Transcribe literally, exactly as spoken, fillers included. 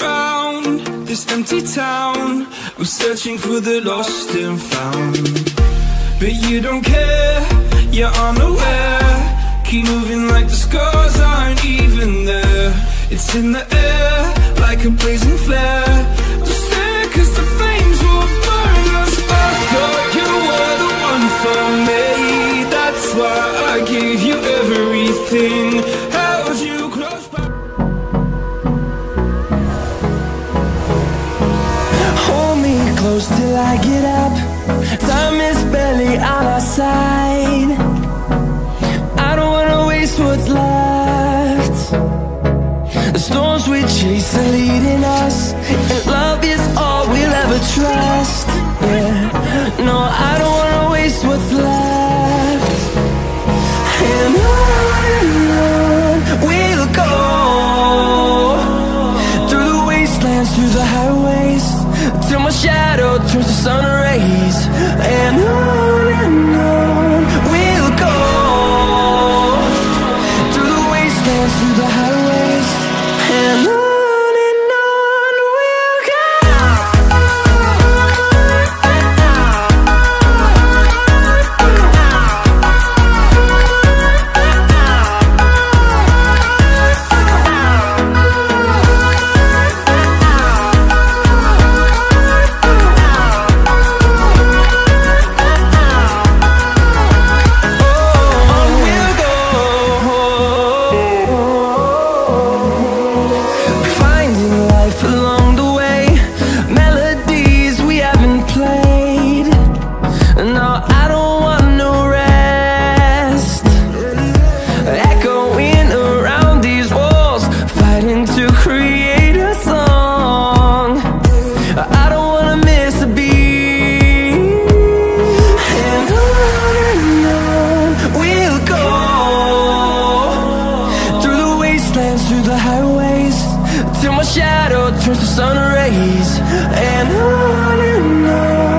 around this empty town. I'm searching for the lost and found, but you don't care, you're unaware. Keep moving like the scars aren't even there. It's in the air, like a blazing flare. Just stare, cause the flames will burn us. I thought you were the one for me, that's why I gave you everything. Held you close by. Hold me close till I get up. Time is barely on our side. I don't wanna waste what's left. The storms we chase are leading us, and love is all we'll ever trust. Yeah, no, I don't wanna waste what's left. And on and on we'll go, through the wastelands, through the highways, till my shadow turns to sun rays. And on and on we'll go, through the wastelands, through the highways, and on. Through the highways, till my shadow turns to sun rays. And on and on